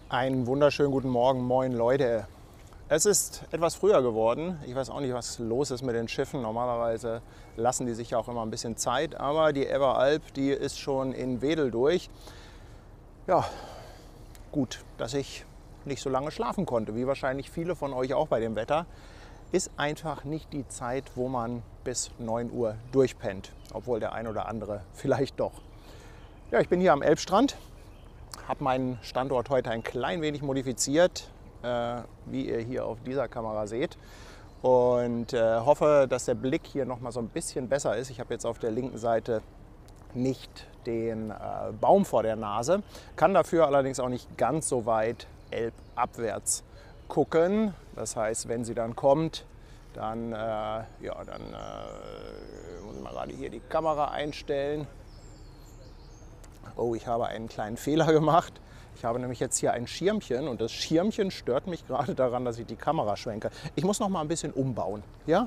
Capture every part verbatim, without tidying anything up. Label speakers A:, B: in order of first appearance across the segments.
A: Einen wunderschönen guten Morgen, moin Leute. Es ist etwas früher geworden. Ich weiß auch nicht, was los ist mit den Schiffen. Normalerweise lassen die sich ja auch immer ein bisschen Zeit, aber die Ever Alp, die ist schon in Wedel durch. Ja, gut, dass ich nicht so lange schlafen konnte, wie wahrscheinlich viele von euch auch bei dem Wetter. Ist einfach nicht die Zeit, wo man bis neun Uhr durchpennt, obwohl der ein oder andere vielleicht doch. Ja, ich bin hier am Elbstrand. Habe meinen Standort heute ein klein wenig modifiziert, äh, wie ihr hier auf dieser Kamera seht. Und äh, hoffe, dass der Blick hier noch mal so ein bisschen besser ist. Ich habe jetzt auf der linken Seite nicht den äh, Baum vor der Nase, kann dafür allerdings auch nicht ganz so weit elbabwärts gucken. Das heißt, wenn sie dann kommt, dann, äh, ja, dann äh, muss ich mal gerade hier die Kamera einstellen. Oh, ich habe einen kleinen Fehler gemacht. Ich habe nämlich jetzt hier ein Schirmchen und das Schirmchen stört mich gerade daran, dass ich die Kamera schwenke. Ich muss noch mal ein bisschen umbauen, ja?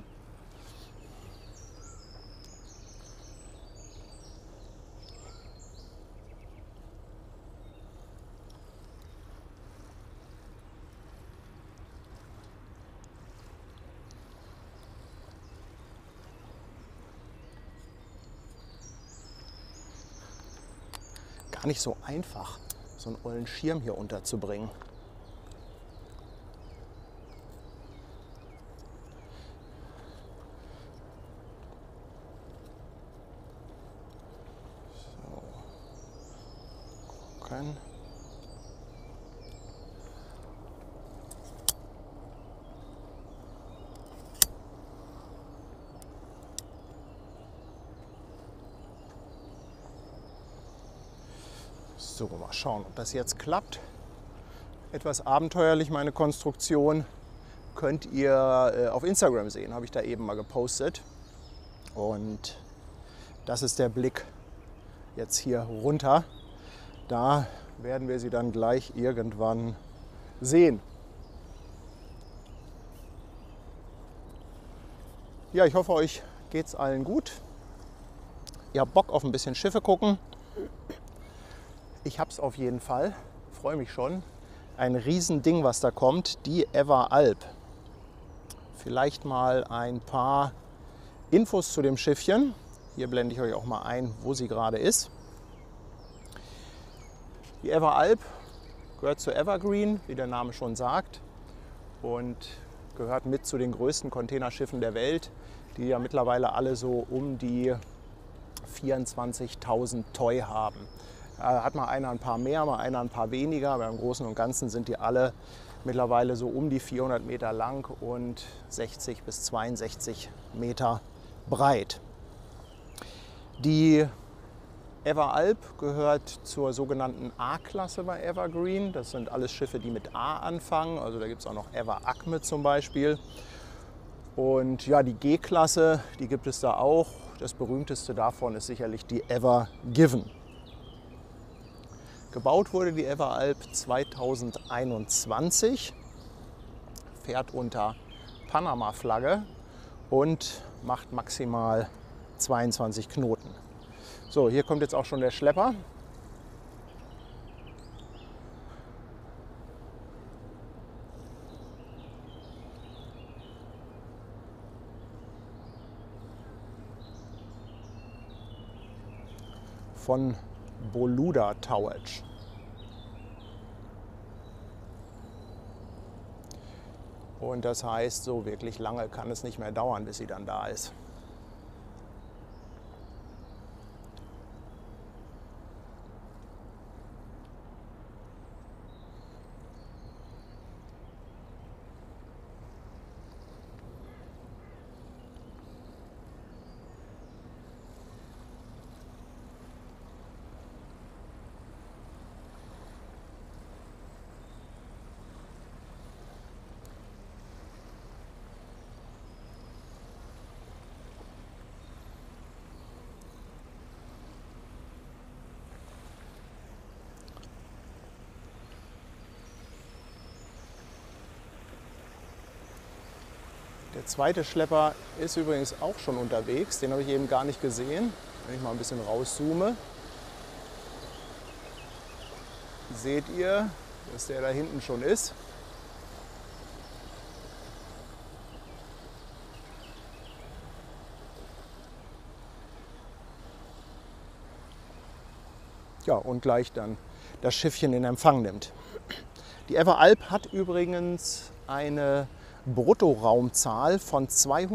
A: Gar nicht so einfach, so einen ollen Schirm hier unterzubringen. So. Gucken. So, mal schauen, ob das jetzt klappt. Etwas abenteuerlich meine Konstruktion. Könnt ihr äh, auf Instagram sehen, habe ich da eben mal gepostet. Und das ist der Blick jetzt hier runter. Da werden wir sie dann gleich irgendwann sehen. Ja, ich hoffe, euch geht es allen gut. Ihr habt Bock auf ein bisschen Schiffe gucken. Ich habe es auf jeden Fall, freue mich schon. Ein Riesending, was da kommt, die Ever Alp. Vielleicht mal ein paar Infos zu dem Schiffchen. Hier blende ich euch auch mal ein, wo sie gerade ist. Die Ever Alp gehört zu Evergreen, wie der Name schon sagt, und gehört mit zu den größten Containerschiffen der Welt, die ja mittlerweile alle so um die vierundzwanzigtausend Toy haben. Hat mal einer ein paar mehr, mal einer ein paar weniger, aber im Großen und Ganzen sind die alle mittlerweile so um die vierhundert Meter lang und sechzig bis zweiundsechzig Meter breit. Die Ever Alp gehört zur sogenannten A-Klasse bei Evergreen. Das sind alles Schiffe, die mit A anfangen. Also da gibt es auch noch Ever Acme zum Beispiel. Und ja, die G-Klasse, die gibt es da auch. Das berühmteste davon ist sicherlich die Ever Given. Gebaut wurde die Ever Alp zweitausendeinundzwanzig, fährt unter Panama-Flagge und macht maximal zweiundzwanzig Knoten. So, hier kommt jetzt auch schon der Schlepper. Von Boluda Towage. Und das heißt, so wirklich lange kann es nicht mehr dauern, bis sie dann da ist. Der zweite Schlepper ist übrigens auch schon unterwegs. Den habe ich eben gar nicht gesehen. Wenn ich mal ein bisschen rauszoome, seht ihr, dass der da hinten schon ist. Ja, und gleich dann das Schiffchen in Empfang nimmt. Die Ever Alp hat übrigens eine Bruttoraumzahl von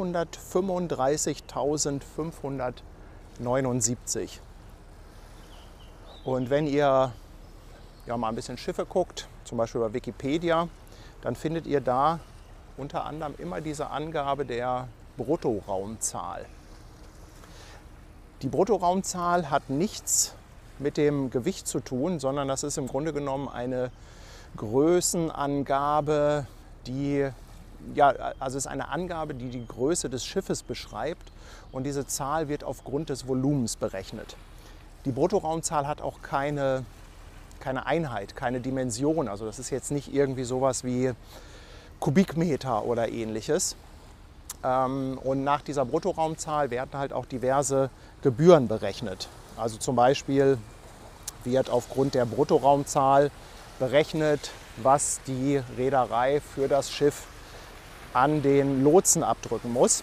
A: zweihundertfünfunddreißigtausendfünfhundertneunundsiebzig. Und wenn ihr ja, mal ein bisschen Schiffe guckt, zum Beispiel bei Wikipedia, dann findet ihr da unter anderem immer diese Angabe der Bruttoraumzahl. Die Bruttoraumzahl hat nichts mit dem Gewicht zu tun, sondern das ist im Grunde genommen eine Größenangabe, die, ja, also ist eine Angabe, die die Größe des Schiffes beschreibt, und diese Zahl wird aufgrund des Volumens berechnet. Die Bruttoraumzahl hat auch keine, keine Einheit, keine Dimension, also das ist jetzt nicht irgendwie sowas wie Kubikmeter oder ähnliches. Und nach dieser Bruttoraumzahl werden halt auch diverse Gebühren berechnet. Also zum Beispiel wird aufgrund der Bruttoraumzahl berechnet, was die Reederei für das Schiff an den Lotsen abdrücken muss.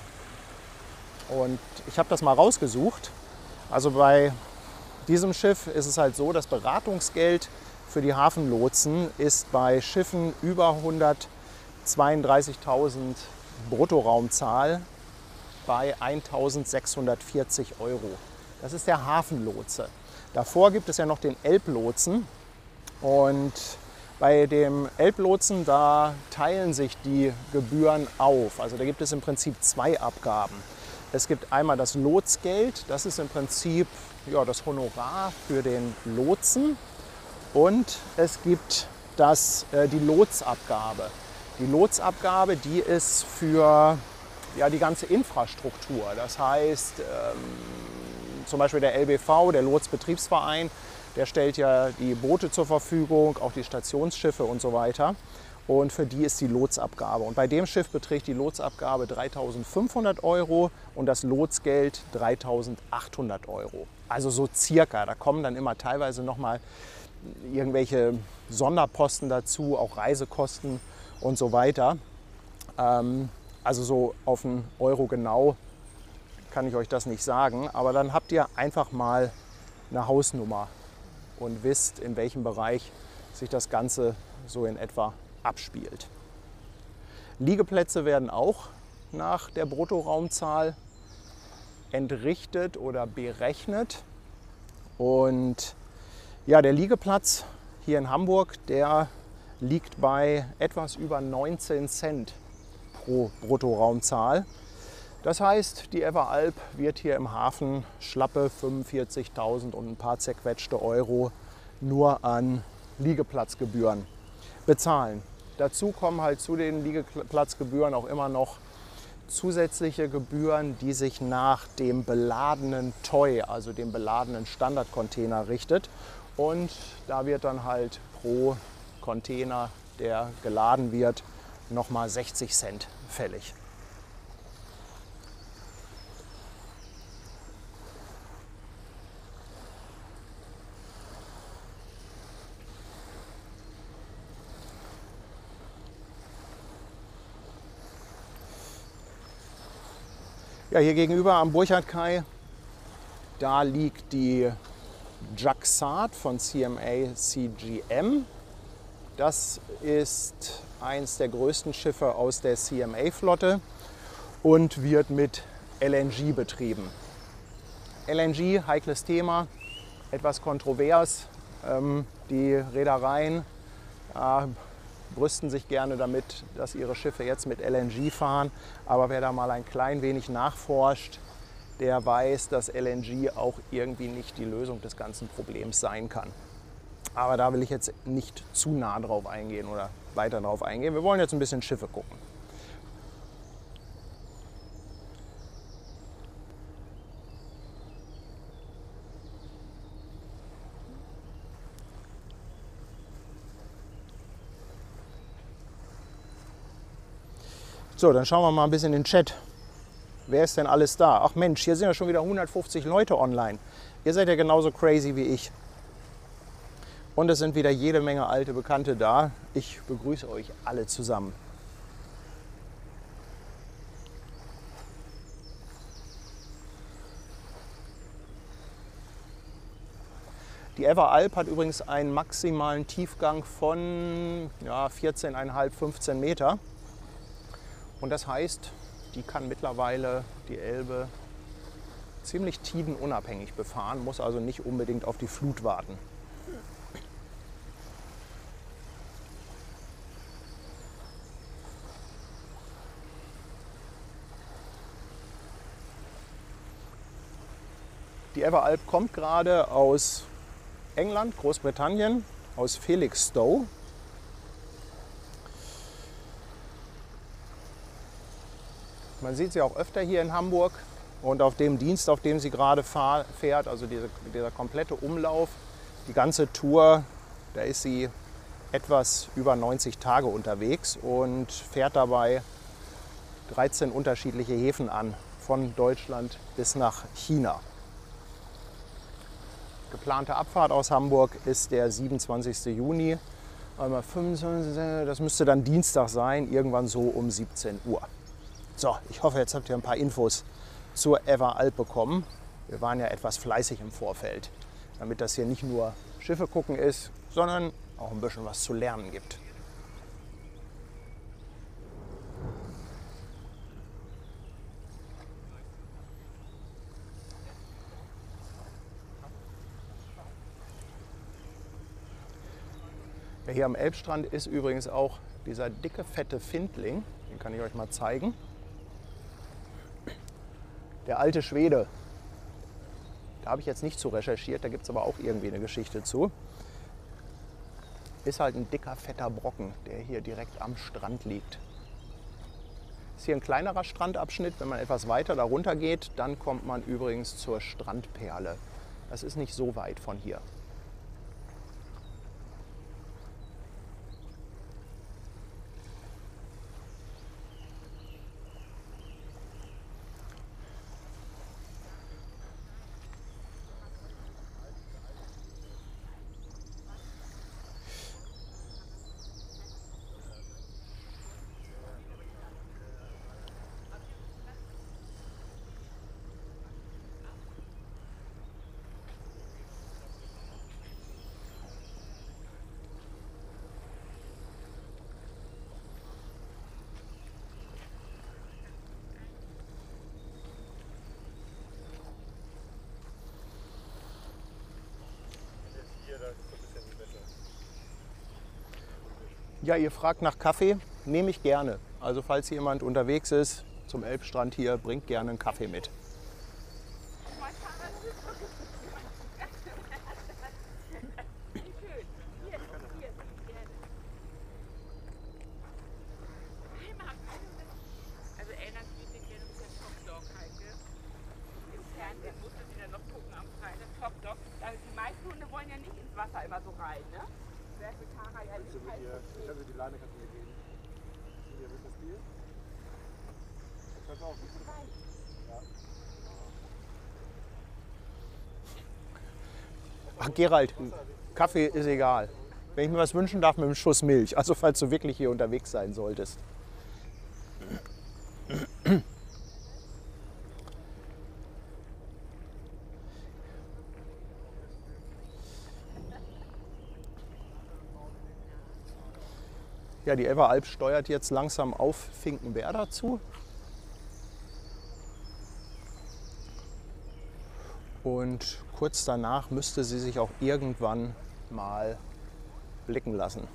A: Und ich habe das mal rausgesucht. Also bei diesem Schiff ist es halt so, das Beratungsgeld für die Hafenlotsen ist bei Schiffen über hundertzweiunddreißigtausend Bruttoraumzahl bei eintausendsechshundertvierzig Euro. Das ist der Hafenlotse. Davor gibt es ja noch den Elblotsen. Und bei dem Elblotsen, da teilen sich die Gebühren auf. Also da gibt es im Prinzip zwei Abgaben. Es gibt einmal das Lotsgeld, das ist im Prinzip ja, das Honorar für den Lotsen. Und es gibt das, äh, die Lotsabgabe. Die Lotsabgabe, die ist für ja, die ganze Infrastruktur. Das heißt, ähm, zum Beispiel der L B V, der Lotsbetriebsverein, der stellt ja die Boote zur Verfügung, auch die Stationsschiffe und so weiter. Und für die ist die Lotsabgabe. Und bei dem Schiff beträgt die Lotsabgabe dreitausendfünfhundert Euro und das Lotsgeld dreitausendachthundert Euro. Also so circa. Da kommen dann immer teilweise nochmal irgendwelche Sonderposten dazu, auch Reisekosten und so weiter. Ähm, also so auf einen Euro genau kann ich euch das nicht sagen. Aber dann habt ihr einfach mal eine Hausnummer und wisst, in welchem Bereich sich das Ganze so in etwa abspielt. Liegeplätze werden auch nach der Bruttoraumzahl entrichtet oder berechnet. Und ja, der Liegeplatz hier in Hamburg, der liegt bei etwas über neunzehn Cent pro Bruttoraumzahl. Das heißt, die Ever Alp wird hier im Hafen schlappe fünfundvierzigtausend und ein paar zerquetschte Euro nur an Liegeplatzgebühren bezahlen. Dazu kommen halt zu den Liegeplatzgebühren auch immer noch zusätzliche Gebühren, die sich nach dem beladenen Toy, also dem beladenen Standardcontainer richtet. Und da wird dann halt pro Container, der geladen wird, nochmal sechzig Cent fällig. Ja, hier gegenüber am Burchardkai, da liegt die Jaxart von C M A C G M. Das ist eines der größten Schiffe aus der C M A-Flotte und wird mit L N G betrieben. L N G, heikles Thema, etwas kontrovers. Ähm, die Reedereien äh, brüsten sich gerne damit, dass ihre Schiffe jetzt mit L N G fahren. Aber wer da mal ein klein wenig nachforscht, der weiß, dass L N G auch irgendwie nicht die Lösung des ganzen Problems sein kann. Aber da will ich jetzt nicht zu nah drauf eingehen oder weiter drauf eingehen. Wir wollen jetzt ein bisschen Schiffe gucken. So, dann schauen wir mal ein bisschen in den Chat. Wer ist denn alles da? Ach Mensch, hier sind ja schon wieder hundertfünfzig Leute online. Ihr seid ja genauso crazy wie ich. Und es sind wieder jede Menge alte Bekannte da. Ich begrüße euch alle zusammen. Die Everalp hat übrigens einen maximalen Tiefgang von ja, vierzehn Komma fünf, fünfzehn Meter. Und das heißt, die kann mittlerweile die Elbe ziemlich tidenunabhängig befahren, muss also nicht unbedingt auf die Flut warten. Die Everalp kommt gerade aus England, Großbritannien, aus Felixstowe. Man sieht sie auch öfter hier in Hamburg und auf dem Dienst, auf dem sie gerade fährt, also diese, dieser komplette Umlauf, die ganze Tour, da ist sie etwas über neunzig Tage unterwegs und fährt dabei dreizehn unterschiedliche Häfen an, von Deutschland bis nach China. Geplante Abfahrt aus Hamburg ist der siebenundzwanzigste Juni. Das müsste dann Dienstag sein, irgendwann so um siebzehn Uhr. So, ich hoffe, jetzt habt ihr ein paar Infos zur Everalp bekommen. Wir waren ja etwas fleißig im Vorfeld, damit das hier nicht nur Schiffe gucken ist, sondern auch ein bisschen was zu lernen gibt. Ja, hier am Elbstrand ist übrigens auch dieser dicke, fette Findling. Den kann ich euch mal zeigen. Der alte Schwede. Da habe ich jetzt nicht zu recherchiert, da gibt es aber auch irgendwie eine Geschichte zu. Ist halt ein dicker, fetter Brocken, der hier direkt am Strand liegt. Ist hier ein kleinerer Strandabschnitt. Wenn man etwas weiter darunter geht, dann kommt man übrigens zur Strandperle. Das ist nicht so weit von hier. Ja, ihr fragt nach Kaffee, nehme ich gerne. Also falls jemand unterwegs ist zum Elbstrand hier, bringt gerne einen Kaffee mit.
B: Die meisten Hunde wollen ja nicht ins Wasser immer so rein, ne? Wäre für Tara ja nicht heiß.
C: Ich kann dir die Leine kannst du mir geben. Hier, willst du das Bier? Pass auf, wie viel rein? Ja.
A: Ach Gerald, Kaffee ist egal. Wenn ich mir was wünschen darf, mit einem Schuss Milch. Also falls du wirklich hier unterwegs sein solltest. Ja, die Everalp steuert jetzt langsam auf Finkenwerder zu. Und kurz danach müsste sie sich auch irgendwann mal blicken lassen.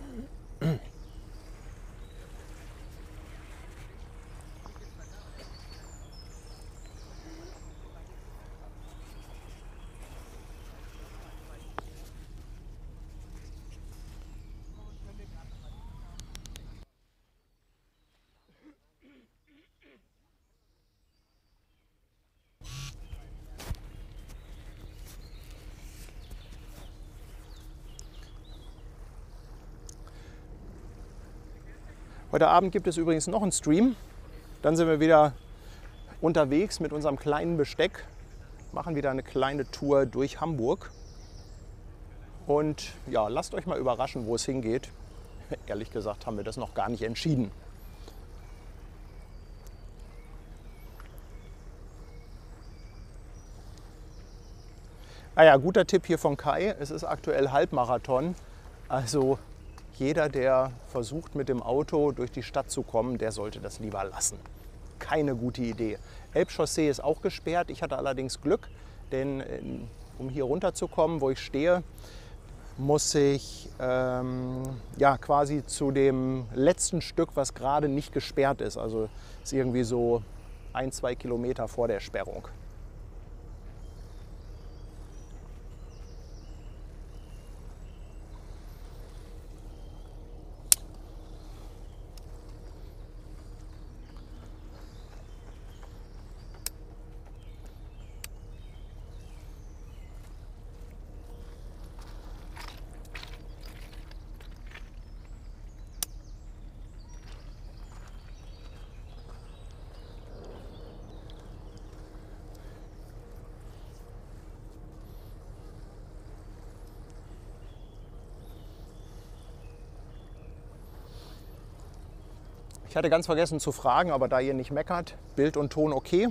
A: Heute Abend gibt es übrigens noch einen Stream. Dann sind wir wieder unterwegs mit unserem kleinen Besteck, machen wieder eine kleine Tour durch Hamburg. Und ja, lasst euch mal überraschen, wo es hingeht. Ehrlich gesagt haben wir das noch gar nicht entschieden. Ah ja, guter Tipp hier von Kai. Es ist aktuell Halbmarathon. Also jeder, der versucht mit dem Auto durch die Stadt zu kommen, der sollte das lieber lassen. Keine gute Idee. Elbchaussee ist auch gesperrt. Ich hatte allerdings Glück, denn um hier runterzukommen, wo ich stehe, muss ich ähm, ja, quasi zu dem letzten Stück, was gerade nicht gesperrt ist. Also ist irgendwie so ein, zwei Kilometer vor der Sperrung. Ich hatte ganz vergessen zu fragen, aber da ihr nicht meckert, Bild und Ton okay.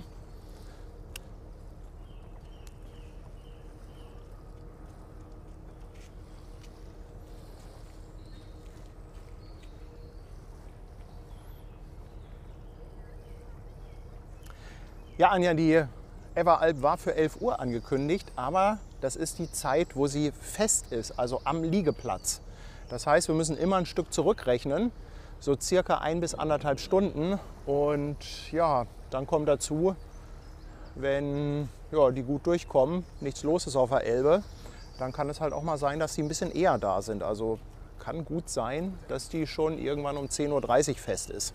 A: Ja, Anja, die Everalp war für elf Uhr angekündigt, aber das ist die Zeit, wo sie fest ist, also am Liegeplatz. Das heißt, wir müssen immer ein Stück zurückrechnen. So circa ein bis anderthalb Stunden. Und ja, dann kommt dazu, wenn ja, die gut durchkommen, nichts los ist auf der Elbe, dann kann es halt auch mal sein, dass die ein bisschen eher da sind. Also kann gut sein, dass die schon irgendwann um zehn Uhr dreißig fest ist.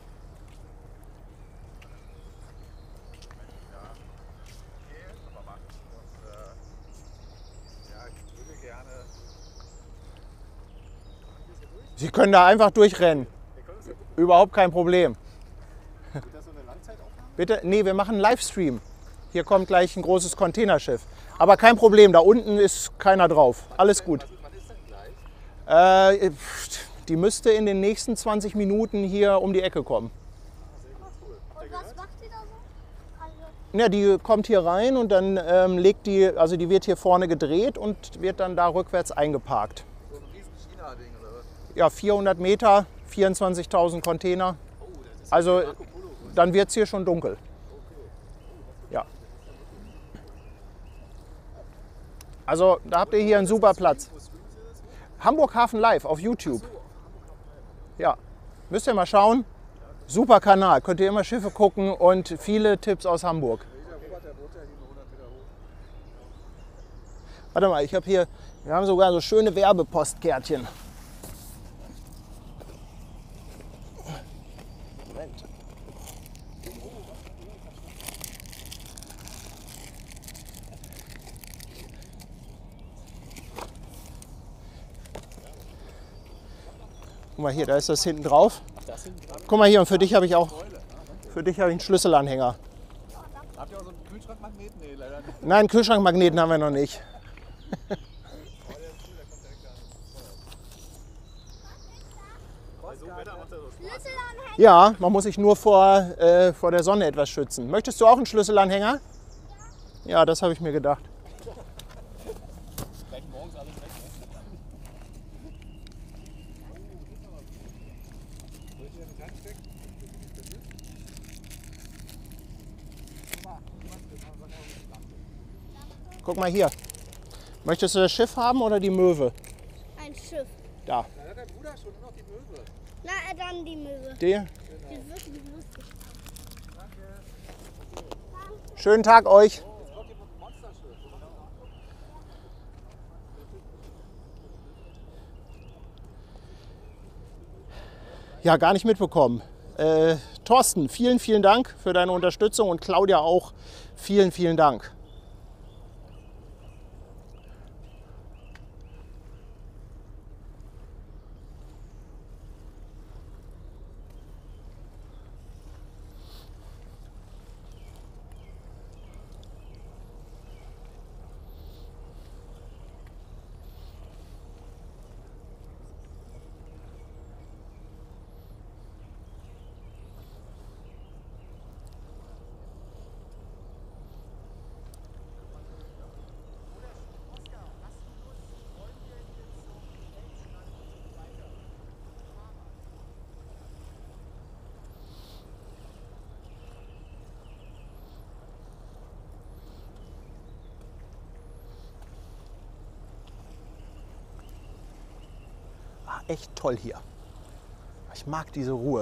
A: Sie können da einfach durchrennen. Überhaupt kein Problem.
C: Wird das so eine Langzeitaufnahme?
A: Bitte? Nee, wir machen einen Livestream. Hier kommt gleich ein großes Containerschiff. Aber kein Problem, da unten ist keiner drauf. Alles gut.
C: Wann ist denn gleich?
A: Äh, die müsste in den nächsten zwanzig Minuten hier um die Ecke kommen.
D: Und was macht die da so? Also,
A: Ja, die kommt hier rein und dann ähm, legt die, also die wird hier vorne gedreht und wird dann da rückwärts eingeparkt.
C: So ein riesen China-Ding oder was?
A: Ja, vierhundert Meter, vierundzwanzigtausend Container.
C: Oh, das ist
A: Also
C: Marco Polo.
A: dann wird es hier schon dunkel. Ja. Also da habt ihr hier einen super Platz. Hamburg Hafen Live auf YouTube. Ja, müsst ihr mal schauen. Super Kanal, könnt ihr immer Schiffe gucken und viele Tipps aus Hamburg.
C: Der Robert, der wohnt ja hier nur hundert Meter hoch.
A: Warte mal, ich habe hier, wir haben sogar so schöne Werbepostkärtchen. Moment. Guck mal hier, da ist das hinten drauf. Guck mal hier, und für dich habe ich auch, für dich habe ich einen Schlüsselanhänger.
C: Habt ihr auch so einen Kühlschrankmagneten? Nee, leider nicht.
A: Nein, Kühlschrankmagneten haben wir noch nicht.
C: Bei so einem Wetter macht er so Spaß.
D: Schlüsselanhänger.
A: Ja, man muss sich nur vor, äh, vor der Sonne etwas schützen. Möchtest du auch einen Schlüsselanhänger? Ja, das habe ich mir gedacht.
C: Gleich morgens alles weg, ne? Soll ich dir eine Tank stecken?
A: Guck mal hier. Möchtest du das Schiff haben oder die Möwe?
D: Ein Schiff.
A: Da.
C: Da hat der Bruder schon nur noch die Möwe.
D: Na, äh, dann die Möwe.
A: Die.
D: Die wird nicht lustig.
A: Schönen Tag euch.
C: Jetzt kommt hier ein Monsterschiff.
A: Ja, gar nicht mitbekommen. Äh, Thorsten, vielen, vielen Dank für deine Unterstützung und Claudia auch. Vielen, vielen Dank. echt toll hier. Ich mag diese Ruhe.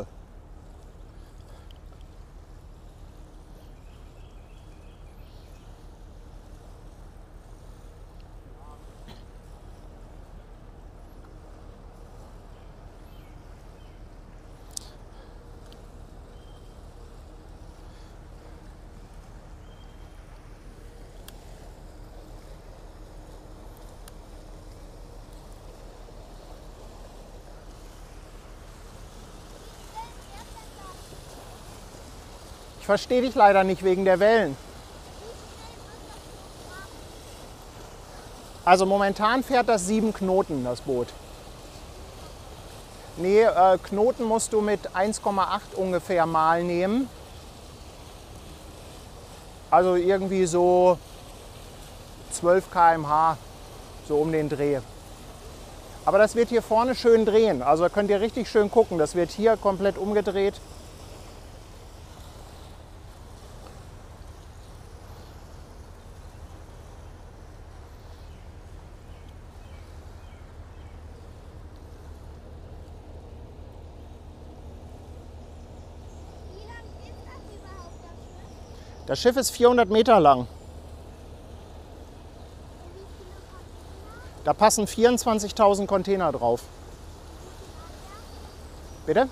A: Ich verstehe dich leider nicht wegen der Wellen. Also momentan fährt das sieben Knoten, das Boot. Nee, äh, Knoten musst du mit eins Komma acht ungefähr mal nehmen. Also irgendwie so zwölf Kilometer pro Stunde, so um den Dreh. Aber das wird hier vorne schön drehen. Also da könnt ihr richtig schön gucken. Das wird hier komplett umgedreht.
D: Wie lang ist das überhaupt, das Schiff?
A: Das Schiff ist vierhundert Meter lang.
D: Und wie viele Container?
A: Da passen vierundzwanzigtausend Container drauf. Bitte?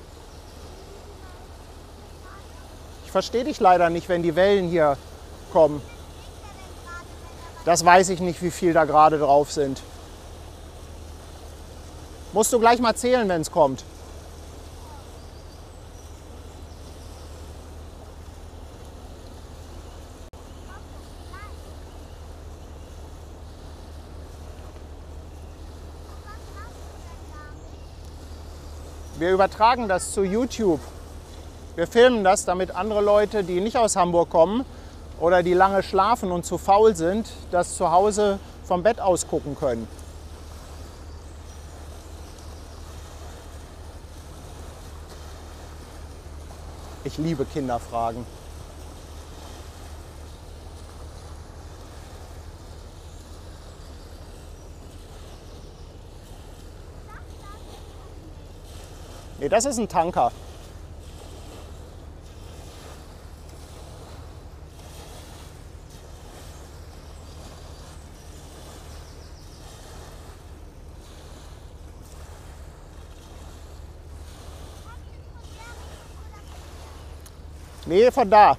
A: Ich verstehe dich leider nicht, wenn die Wellen hier kommen. Das weiß ich nicht, wie viel da gerade drauf sind. Musst du gleich mal zählen, wenn es kommt. Wir übertragen das zu YouTube. Wir filmen das, damit andere Leute, die nicht aus Hamburg kommen oder die lange schlafen und zu faul sind, das zu Hause vom Bett aus gucken können. Ich liebe Kinderfragen. Nee, das ist ein Tanker. Nee, von da.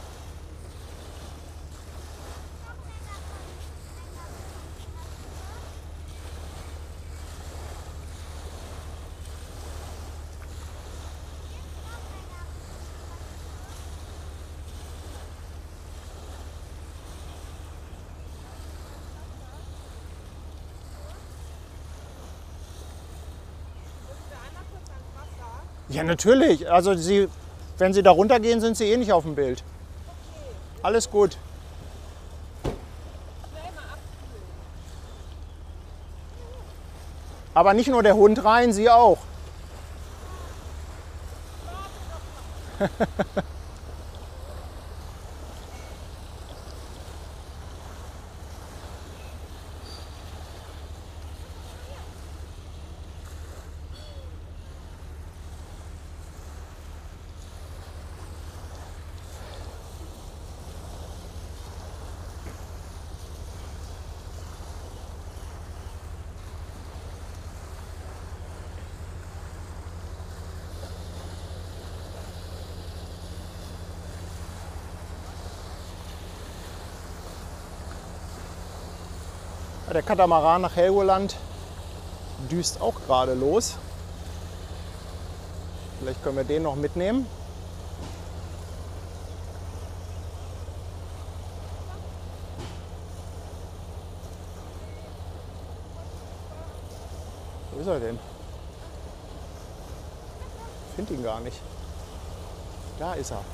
A: Ja, natürlich. Also Sie, wenn Sie da runtergehen, sind Sie eh nicht auf dem Bild. Alles gut. Aber nicht nur der Hund rein, Sie auch. Der Katamaran nach Helgoland düst auch gerade los. Vielleicht können wir den noch mitnehmen. Wo ist er denn? Ich finde ihn gar nicht. Da ist er.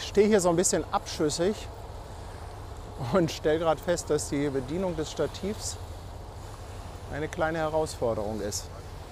A: stehe hier so ein bisschen abschüssig und stelle gerade fest, dass die Bedienung des Stativs eine kleine Herausforderung ist.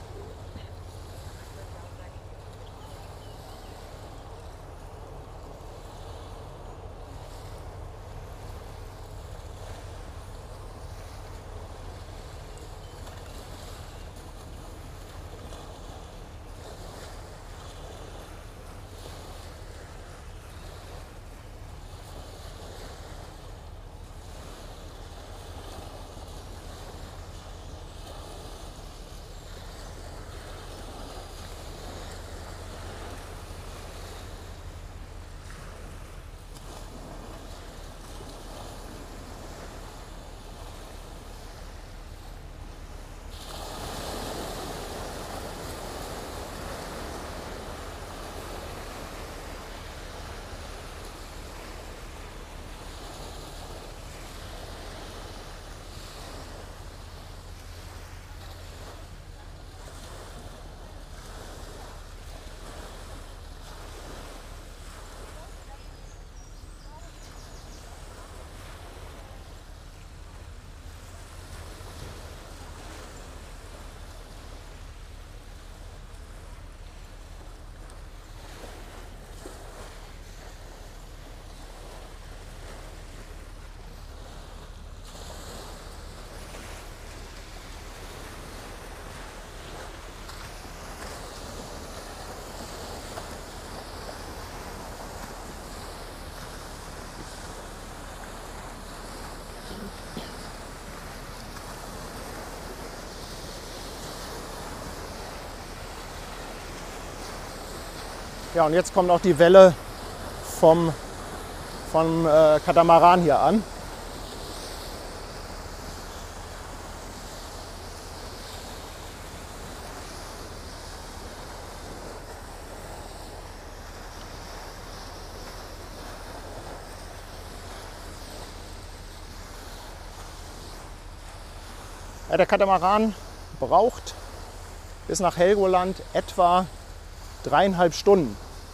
A: Ja, und jetzt kommt auch die Welle vom, vom äh, Katamaran hier an. Ja, der Katamaran braucht bis nach Helgoland etwa dreieinhalb Stunden.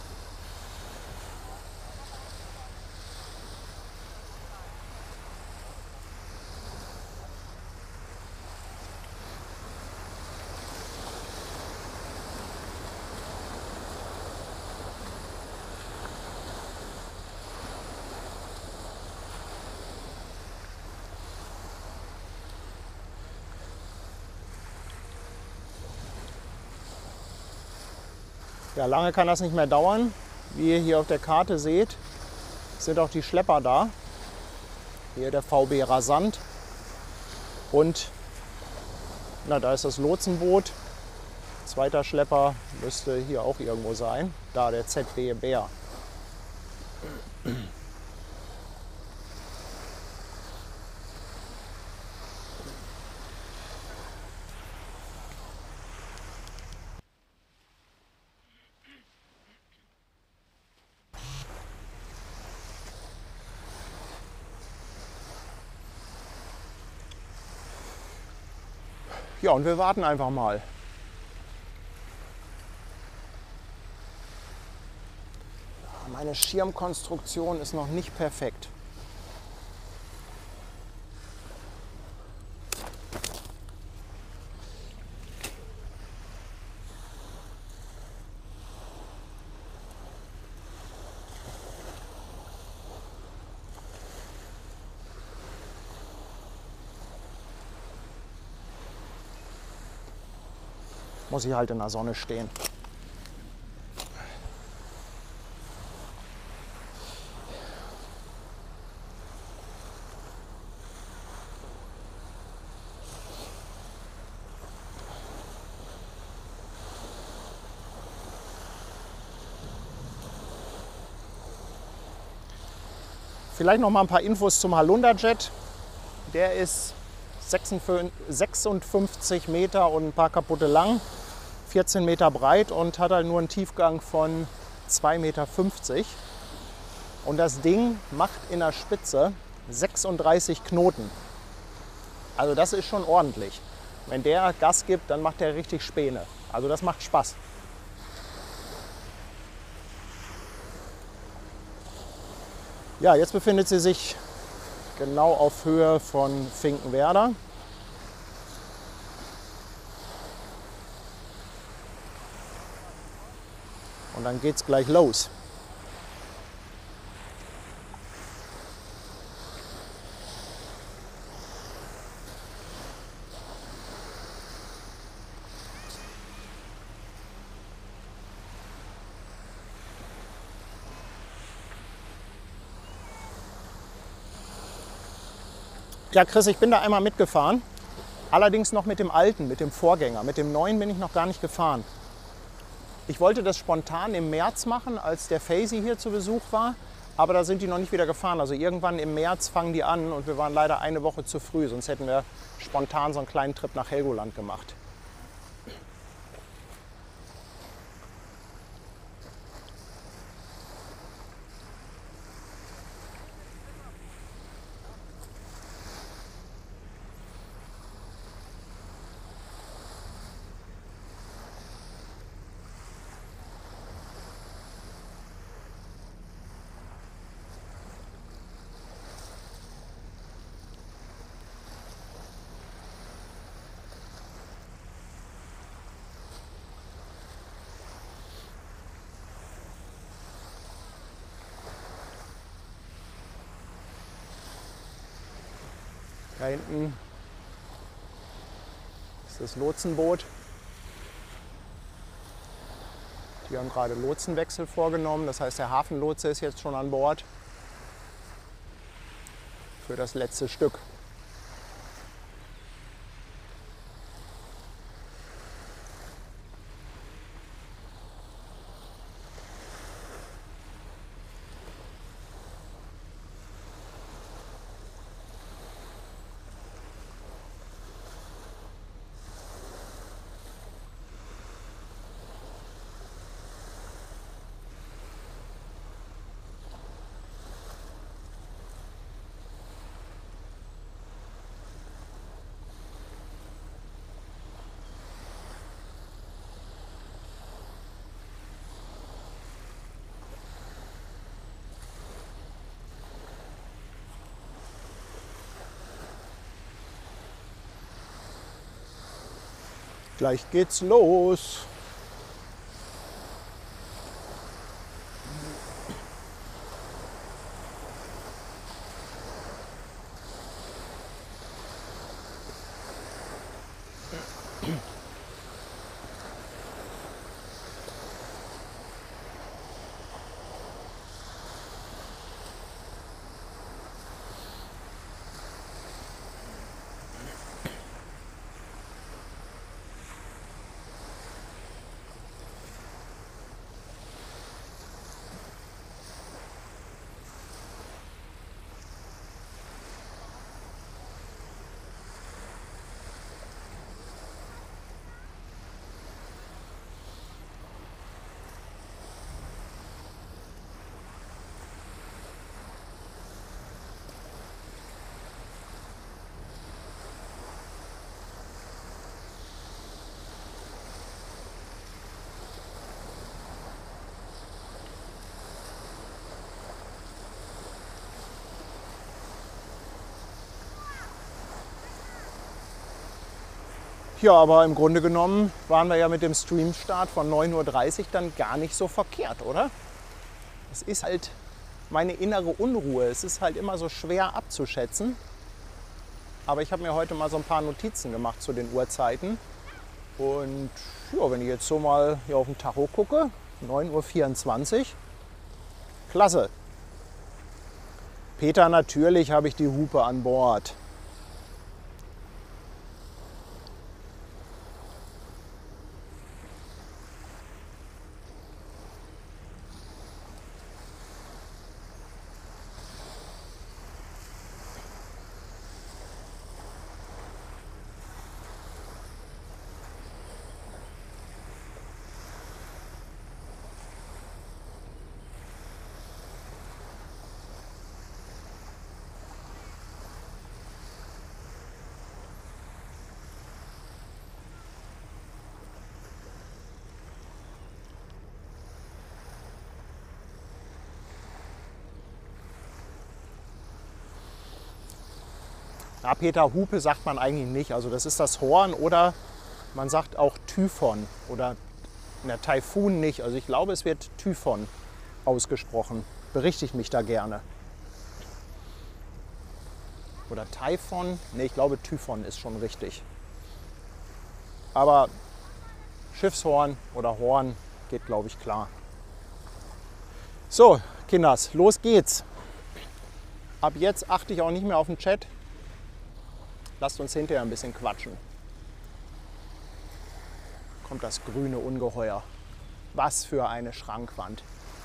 A: Ja, lange kann das nicht mehr dauern. Wie ihr hier auf der Karte seht, sind auch die Schlepper da. Hier der V B Rasant. Und na, da ist das Lotsenboot. Zweiter Schlepper müsste hier auch irgendwo sein. Da der Z B Bär. Ja, und wir warten einfach mal. Meine Schirmkonstruktion ist noch nicht perfekt. Muss ich halt in der Sonne stehen. Vielleicht noch mal ein paar Infos zum Halunderjet. Der ist sechsundfünfzig Meter und ein paar kaputte lang, vierzehn Meter breit und hat halt nur einen Tiefgang von zwei Meter fünfzig. Und das Ding macht in der Spitze sechsunddreißig Knoten. Also das ist schon ordentlich. Wenn der Gas gibt, dann macht der richtig Späne. Also das macht Spaß. Ja, jetzt befindet sie sich genau auf Höhe von Finkenwerder. Und dann geht's gleich los. Ja, Chris, ich bin da einmal mitgefahren. Allerdings noch mit dem alten, mit dem Vorgänger. Mit dem neuen bin ich noch gar nicht gefahren. Ich wollte das spontan im März machen, als der Faisy hier zu Besuch war. Aber da sind die noch nicht wieder gefahren. Also irgendwann im März fangen die an und wir waren leider eine Woche zu früh. Sonst hätten wir spontan so einen kleinen Trip nach Helgoland gemacht. Da hinten ist das Lotsenboot. Die haben gerade Lotsenwechsel vorgenommen. Das heißt, der Hafenlotse ist jetzt schon an Bord für das letzte Stück. Gleich geht's los. Ja, aber im Grunde genommen waren wir ja mit dem Streamstart von neun Uhr dreißig dann gar nicht so verkehrt, oder? Es ist halt meine innere Unruhe. Es ist halt immer so schwer abzuschätzen. Aber ich habe mir heute mal so ein paar Notizen gemacht zu den Uhrzeiten. Und ja, wenn ich jetzt so mal hier auf den Tacho gucke, neun Uhr vierundzwanzig, klasse. Peter, natürlich habe ich die Hupe an Bord. Ja, Peter, Hupe sagt man eigentlich nicht. Also das ist das Horn oder man sagt auch Typhon oder der Taifun nicht. Also ich glaube, es wird Typhon ausgesprochen. Berichtigt mich da gerne. Oder Taifon? Ne, ich glaube Typhon ist schon richtig. Aber Schiffshorn oder Horn geht, glaube ich, klar. So, Kinders, los geht's. Ab jetzt achte ich auch nicht mehr auf den Chat. Lasst uns hinterher ein bisschen quatschen. Kommt das grüne Ungeheuer. Was für eine Schrankwand.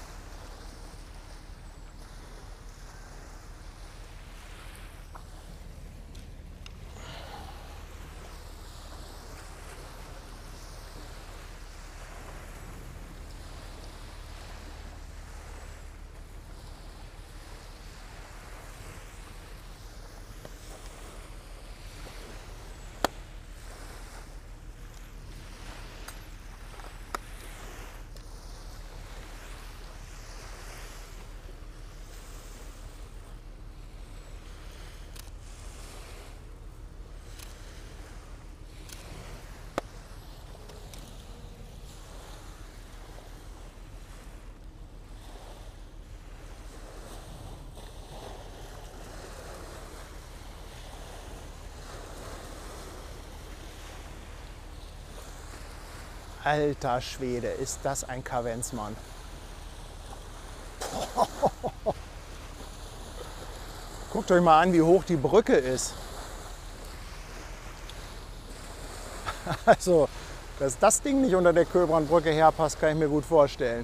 A: Alter Schwede, ist das ein Kavenzmann. Guckt euch mal an, wie hoch die Brücke ist. Also, dass das Ding nicht unter der Köhlbrandbrücke herpasst, kann ich mir gut vorstellen.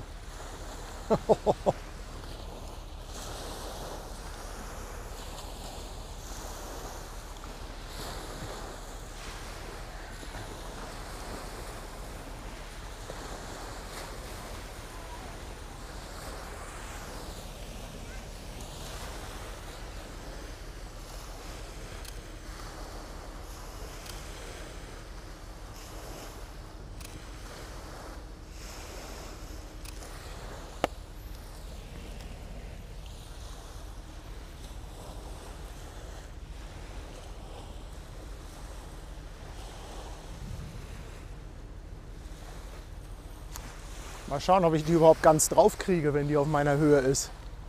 A: Mal schauen, ob ich die überhaupt ganz drauf kriege, wenn die auf meiner Höhe ist.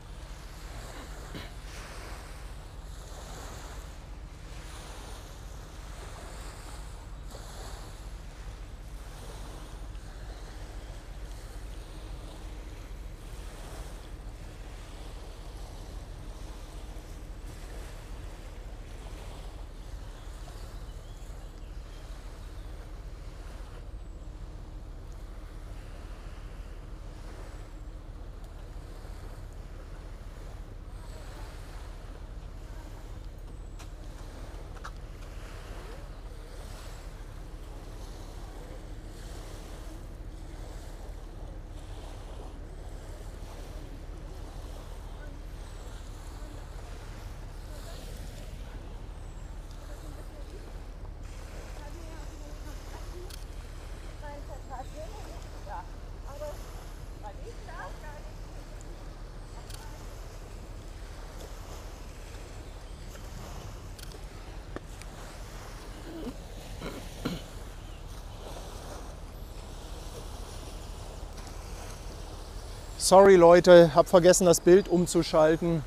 A: Sorry Leute, hab vergessen das Bild umzuschalten.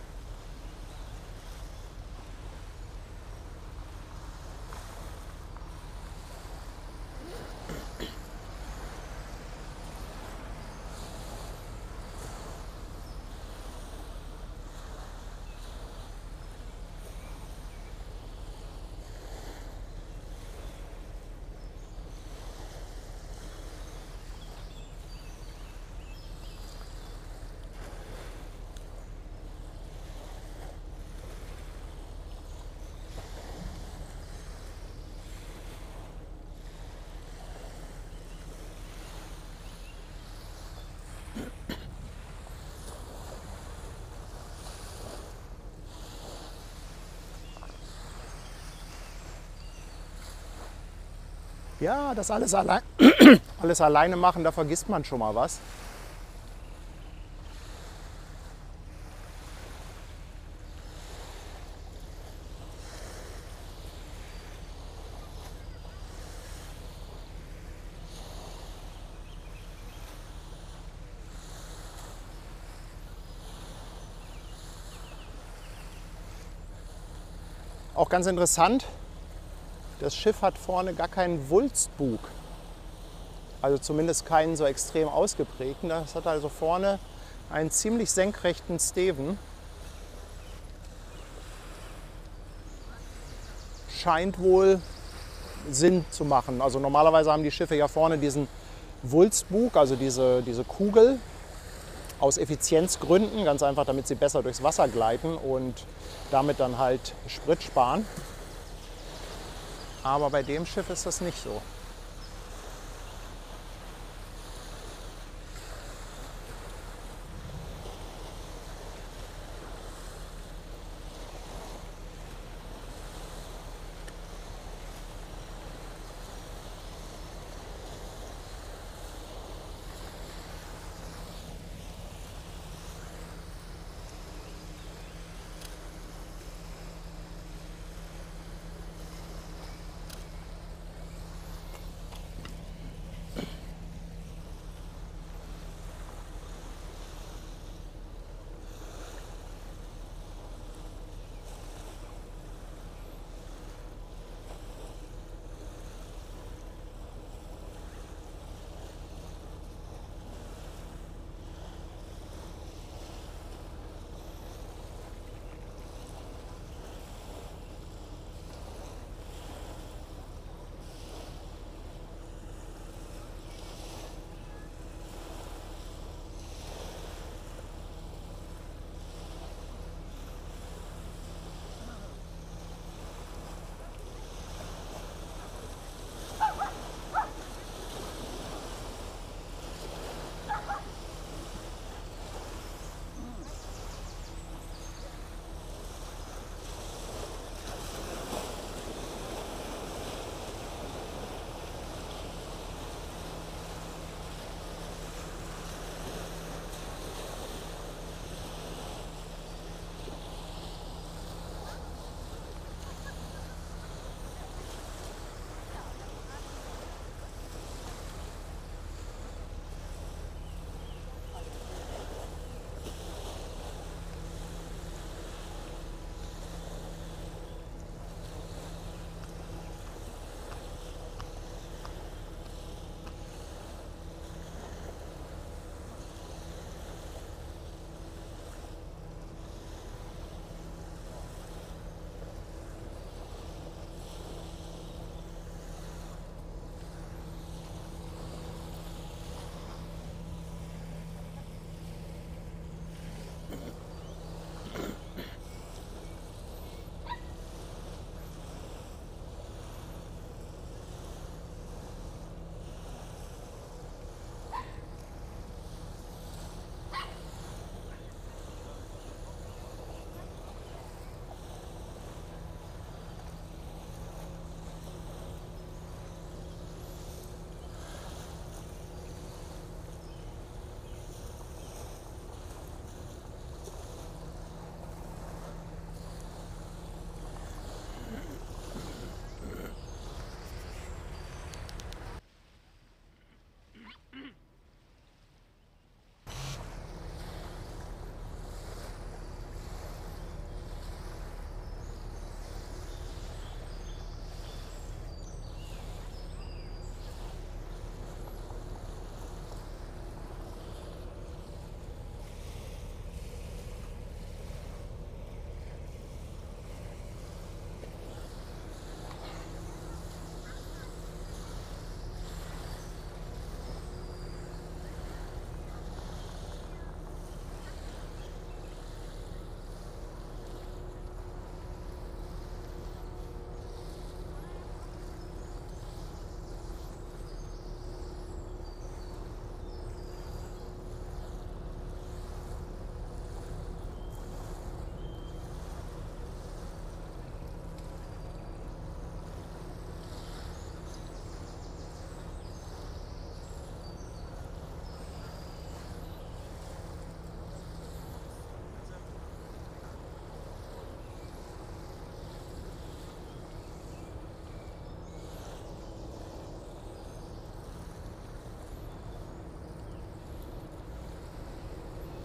A: Ja, das alles, allein, alles alleine machen, da vergisst man schon mal was. auch ganz interessant, das Schiff hat vorne gar keinen Wulstbug. Also zumindest keinen so extrem ausgeprägten. Das hat also vorne einen ziemlich senkrechten Steven. Scheint wohl Sinn zu machen. Also normalerweise haben die Schiffe ja vorne diesen Wulstbug, also diese, diese Kugel, aus Effizienzgründen, ganz einfach, damit sie besser durchs Wasser gleiten und damit dann halt Sprit sparen. Aber bei dem Schiff ist das nicht so.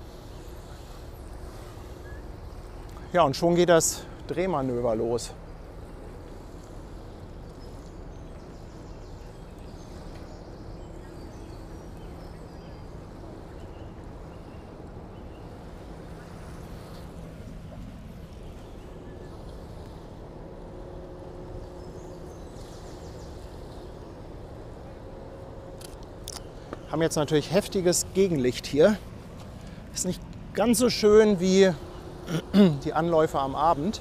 A: Ja, und schon geht das Drehmanöver los. haben jetzt natürlich heftiges Gegenlicht hier. Ist nicht ganz so schön wie die Anläufe am Abend.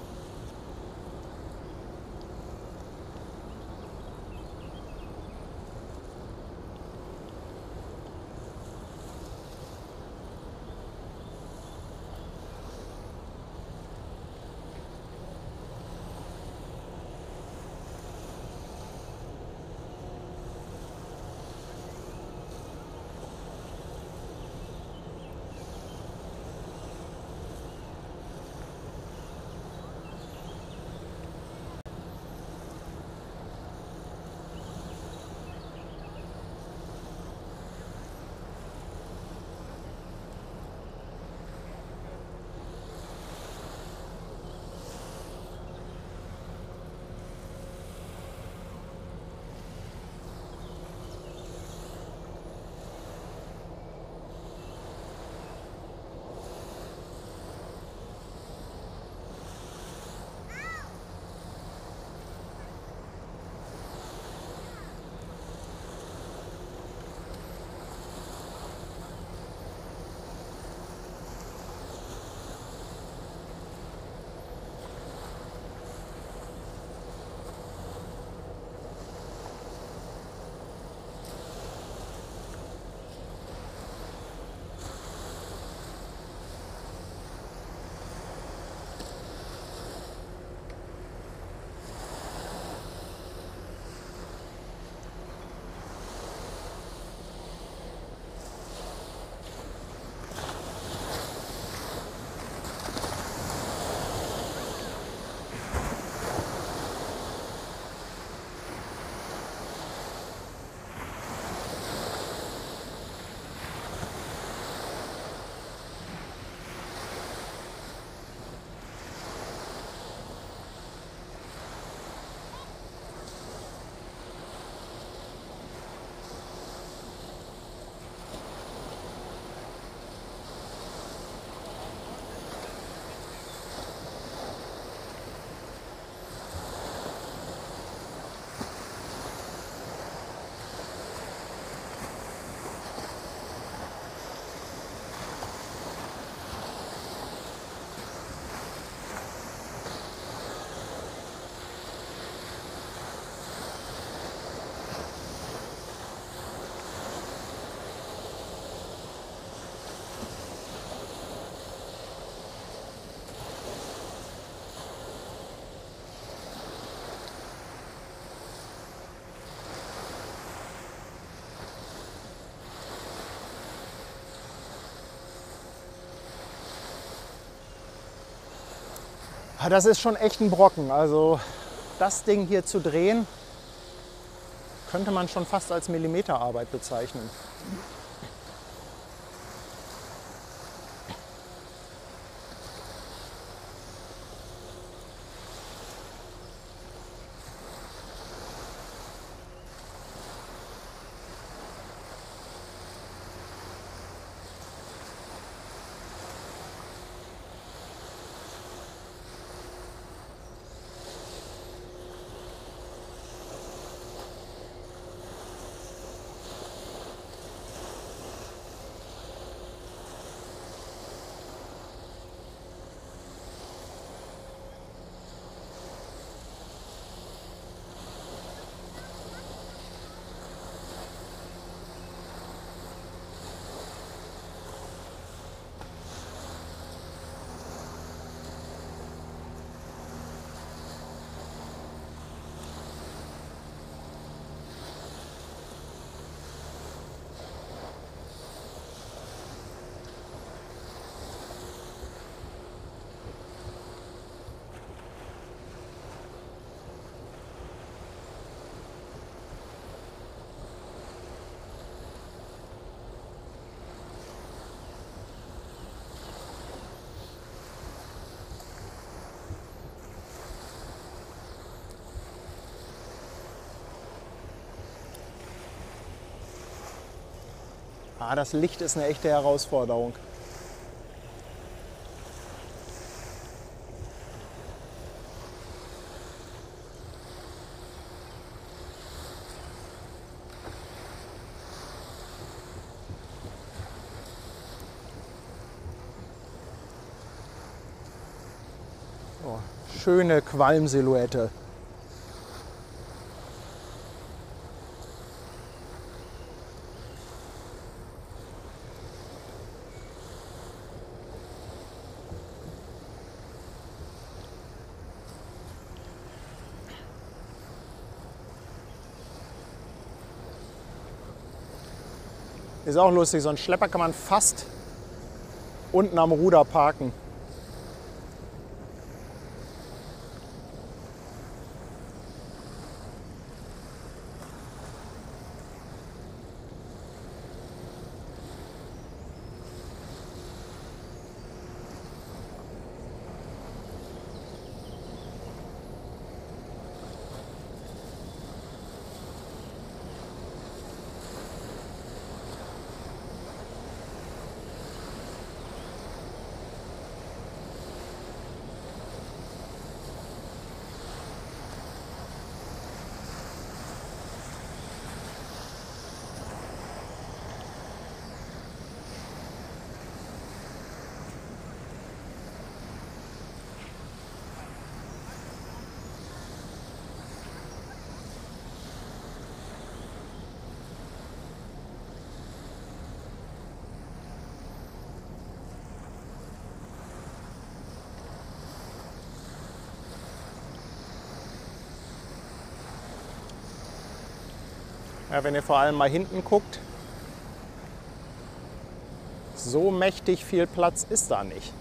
A: Das ist schon echt ein Brocken. Also das Ding hier zu drehen, könnte man schon fast als Millimeterarbeit bezeichnen. Ah, das Licht ist eine echte Herausforderung. Schöne Qualmsilhouette. Ist auch lustig, so einen Schlepper kann man fast unten am Ruder parken. Ja, wenn ihr vor allem mal hinten guckt, so mächtig viel Platz ist da nicht.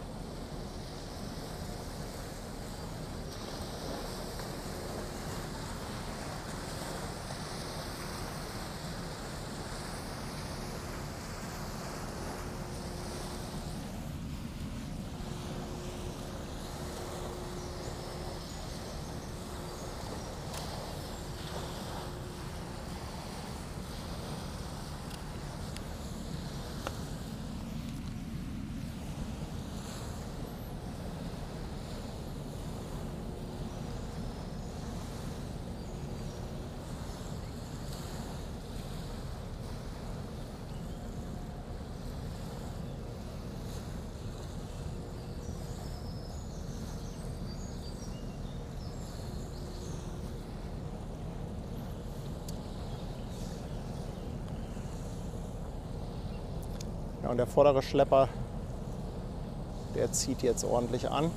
A: Ja, und der vordere Schlepper, der zieht jetzt ordentlich an.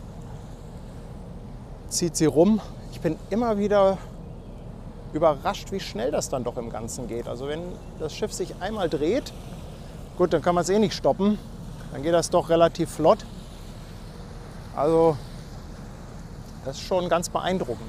A: Zieht sie rum. Ich bin immer wieder überrascht, wie schnell das dann doch im Ganzen geht. Also wenn das Schiff sich einmal dreht, gut, dann kann man es eh nicht stoppen. Dann geht das doch relativ flott. Also das ist schon ganz beeindruckend.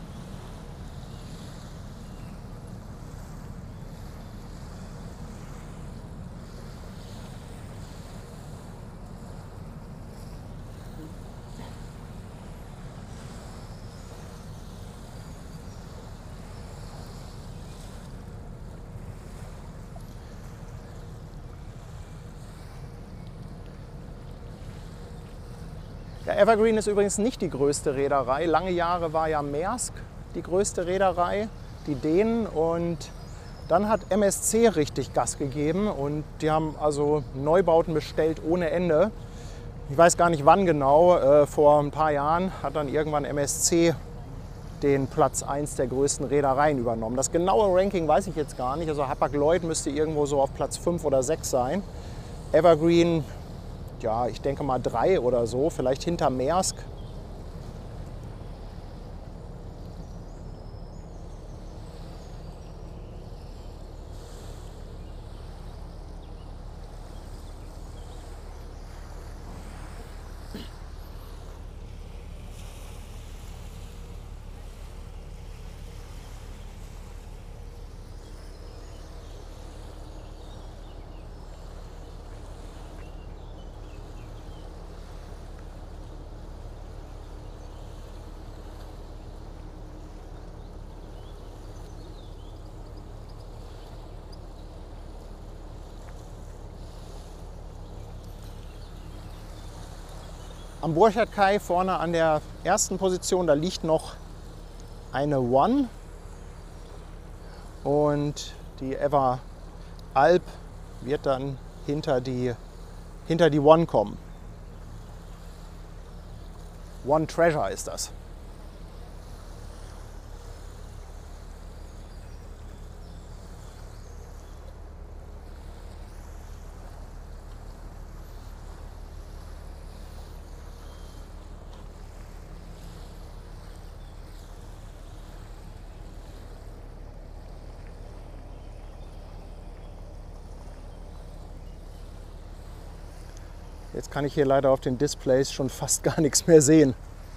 A: Ja, Evergreen ist übrigens nicht die größte Reederei. Lange Jahre war ja Maersk die größte Reederei, die Dänen. Und dann hat M S C richtig Gas gegeben und die haben also Neubauten bestellt ohne Ende. Ich weiß gar nicht wann genau, äh, vor ein paar Jahren hat dann irgendwann M S C den Platz eins der größten Reedereien übernommen. Das genaue Ranking weiß ich jetzt gar nicht. Also Hapag-Lloyd müsste irgendwo so auf Platz fünf oder sechs sein. Evergreen, ja, ich denke mal drei oder so, vielleicht hinter Maersk. Am Burchard Kai vorne an der ersten Position, da liegt noch eine One und die Ever Alp wird dann hinter die, hinter die One kommen. One Treasure ist das. Jetzt kann ich hier leider auf den Displays schon fast gar nichts mehr sehen.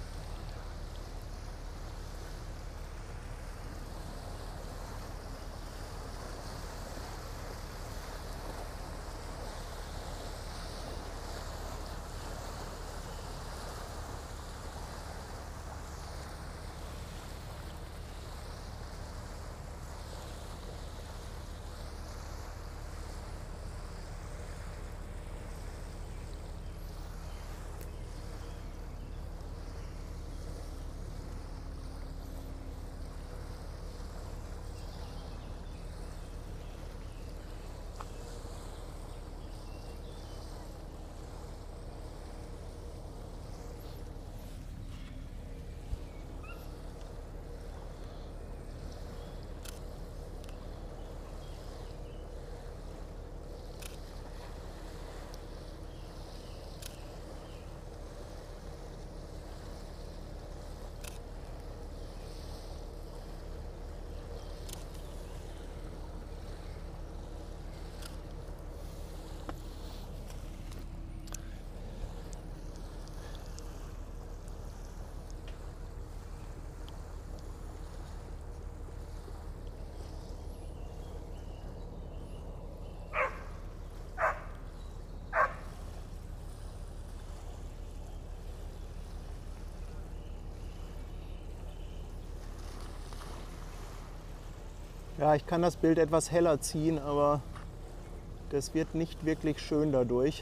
A: Ja, ich kann das Bild etwas heller ziehen, aber das wird nicht wirklich schön dadurch.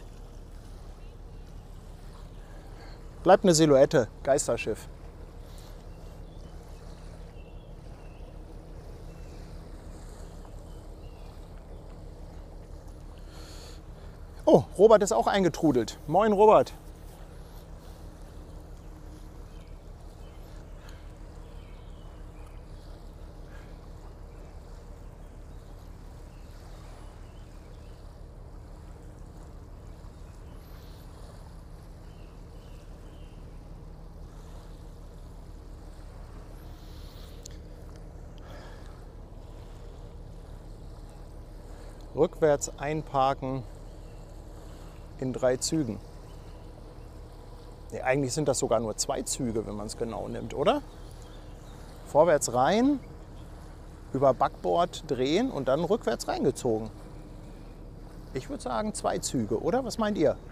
A: Bleibt eine Silhouette, Geisterschiff. Oh, Robert ist auch eingetrudelt. Moin, Robert. Rückwärts einparken in drei Zügen. Nee, eigentlich sind das sogar nur zwei Züge, wenn man es genau nimmt, oder? Vorwärts rein, über Backbord drehen und dann rückwärts reingezogen. Ich würde sagen zwei Züge, oder? Was meint ihr?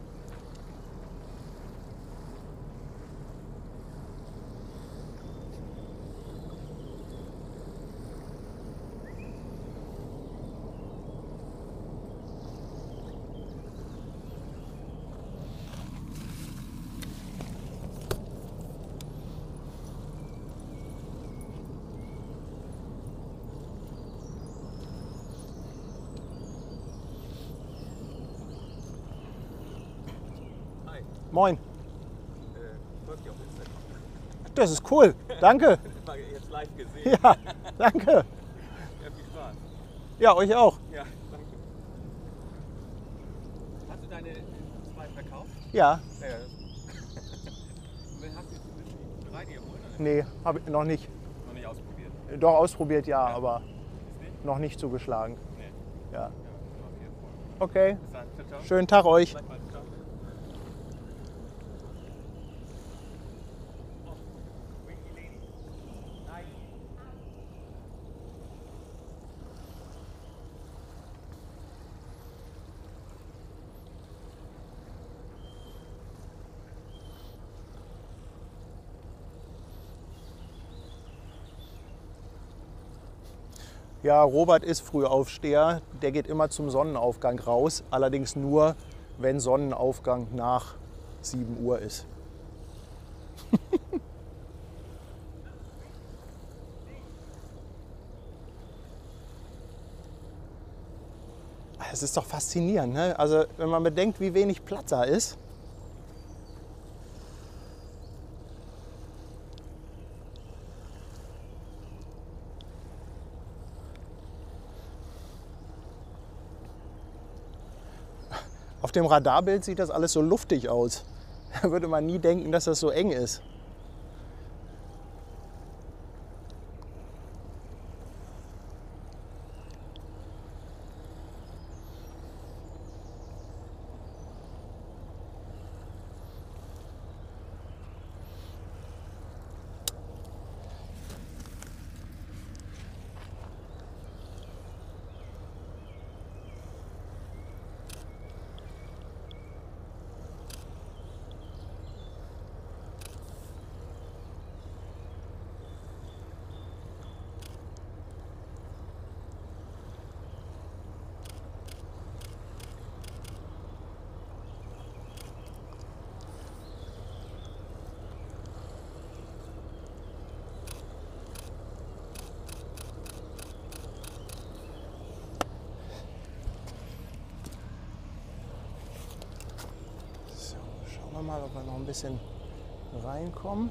A: Moin.
C: Äh, folgt ihr auf Instagram?
A: Das ist cool. Danke.
C: Das war jetzt live gesehen.
A: Ja, danke.
C: Ja, viel Spaß.
A: Ja, euch auch.
C: Ja, danke. Hast du deine zwei verkauft?
A: Ja,
C: Ja, ja. Hast du die drei dir geholt? Oder?
A: nee, habe ich noch nicht.
C: Noch nicht ausprobiert.
A: Doch ausprobiert, ja,
C: Ja.
A: aber
C: Ist nicht?
A: noch nicht zugeschlagen.
C: Nee.
A: Ja.
C: Ja, war viel Erfolg.
A: Okay,
C: Bis dann. Ciao, ciao.
A: schönen Tag euch.
C: Gleichfalls. Ciao.
A: Ja, Robert ist Frühaufsteher. Der geht immer zum Sonnenaufgang raus. Allerdings nur, wenn Sonnenaufgang nach sieben Uhr ist. Es ist doch faszinierend, ne? Also wenn man bedenkt, wie wenig Platz da ist. Auf dem Radarbild sieht das alles so luftig aus. Da würde man nie denken, dass das so eng ist. Schauen wir mal, ob wir noch ein bisschen reinkommen.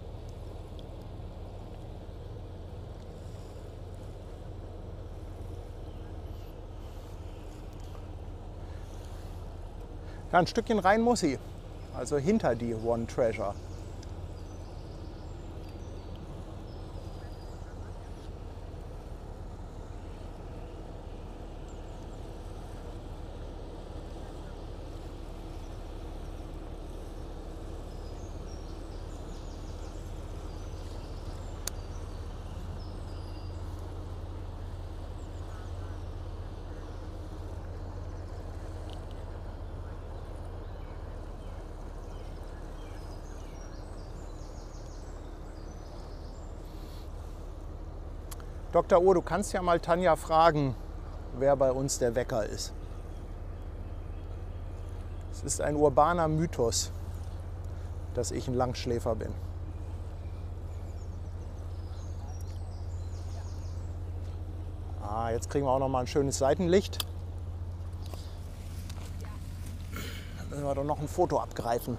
A: Ja, ein Stückchen rein muss sie, also hinter die One Treasure. Doktor O, du kannst ja mal Tanja fragen, wer bei uns der Wecker ist. Es ist ein urbaner Mythos, dass ich ein Langschläfer bin. Ah, jetzt kriegen wir auch noch mal ein schönes Seitenlicht. Dann müssen wir doch noch ein Foto abgreifen.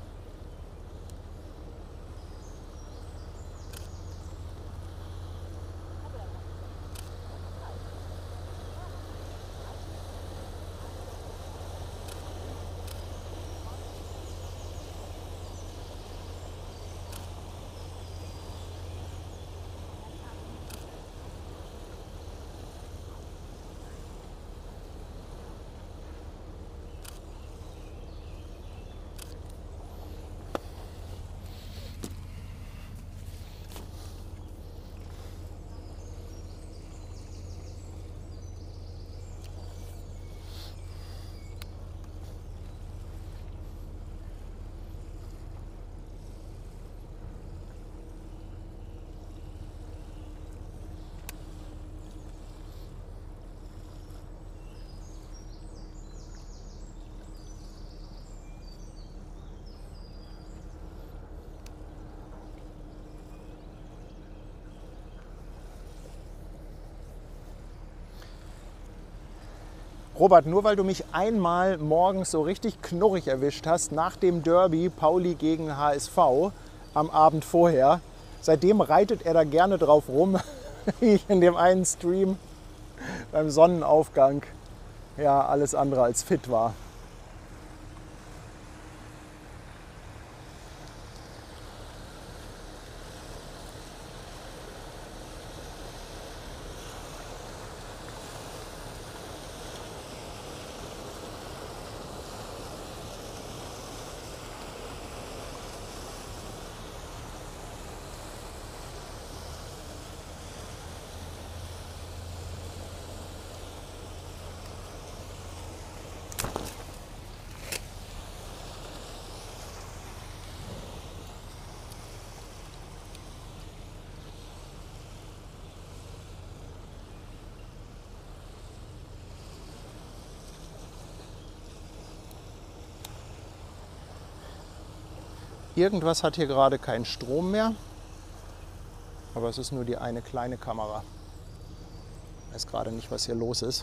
A: Robert, nur weil du mich einmal morgens so richtig knurrig erwischt hast, nach dem Derby Pauli gegen H S V am Abend vorher, seitdem reitet er da gerne drauf rum, wie ich in dem einen Stream beim Sonnenaufgang ja alles andere als fit war. Irgendwas hat hier gerade keinen Strom mehr, aber es ist nur die eine kleine Kamera. Ich weiß gerade nicht, was hier los ist.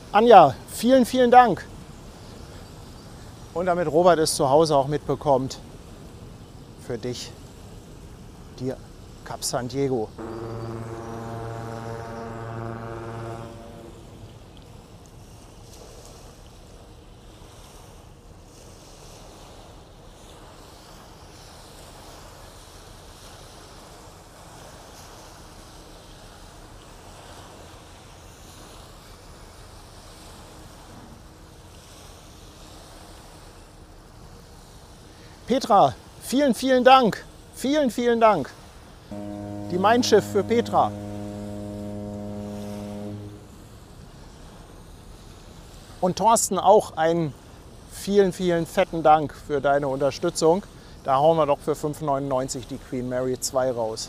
A: Anja, vielen, vielen Dank. Und damit Robert es zu Hause auch mitbekommt, für dich die Cap San Diego. Petra, vielen, vielen Dank. Vielen, vielen Dank. Die Mein Schiff für Petra. Und Thorsten auch einen vielen, vielen fetten Dank für deine Unterstützung. Da hauen wir doch für fünf neunundneunzig die Queen Mary zwei raus.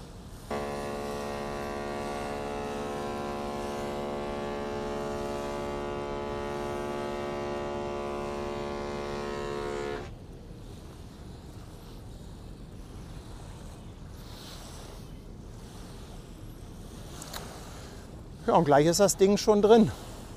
A: Ja, und gleich ist das Ding schon drin.